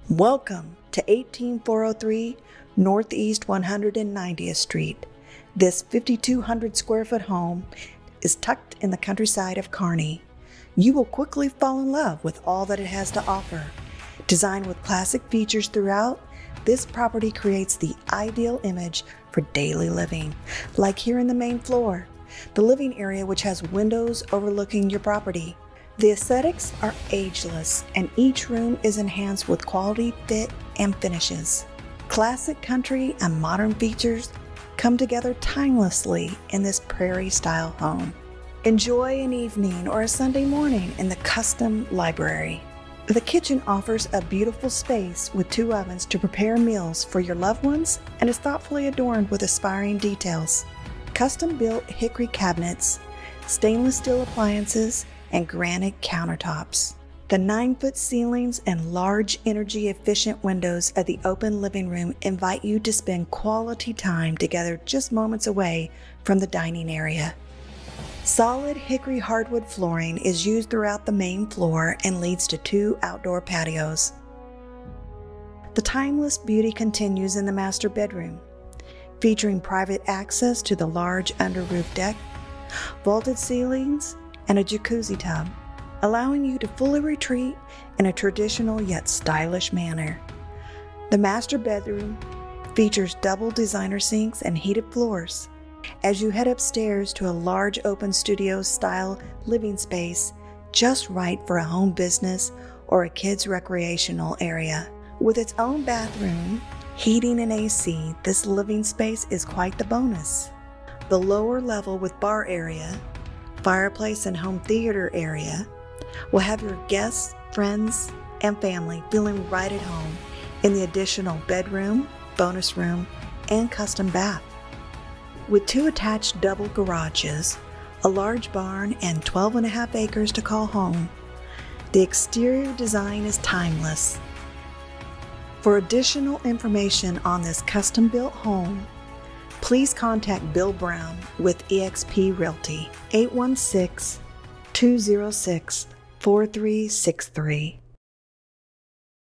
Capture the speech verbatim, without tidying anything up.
Welcome to eighteen four oh three Northeast one hundred ninetieth Street. This fifty-two hundred square foot home is tucked in the countryside of Kearney. You will quickly fall in love with all that it has to offer. Designed with classic features throughout, this property creates the ideal image for daily living, like here in the main floor, the living area which has windows overlooking your property. The aesthetics are ageless, and each room is enhanced with quality fit and finishes. Classic country and modern features come together timelessly in this prairie-style home. Enjoy an evening or a Sunday morning in the custom library. The kitchen offers a beautiful space with two ovens to prepare meals for your loved ones and is thoughtfully adorned with aspiring details. Custom-built hickory cabinets, stainless steel appliances, and granite countertops. The nine-foot ceilings and large energy-efficient windows of the open living room invite you to spend quality time together just moments away from the dining area. Solid hickory hardwood flooring is used throughout the main floor and leads to two outdoor patios. The timeless beauty continues in the master bedroom, featuring private access to the large under-roof deck, vaulted ceilings, and a jacuzzi tub, allowing you to fully retreat in a traditional yet stylish manner. The master bedroom features double designer sinks and heated floors. As you head upstairs to a large open studio-style living space, just right for a home business or a kid's recreational area. With its own bathroom, heating and A C, this living space is quite the bonus. The lower level with bar area, fireplace and home theater area will have your guests, friends, and family feeling right at home in the additional bedroom, bonus room, and custom bath. With two attached double garages, a large barn, and twelve and a half acres to call home, the exterior design is timeless. For additional information on this custom-built home, please contact Bill Brown with E X P Realty, eight one six, two oh six, four three six three.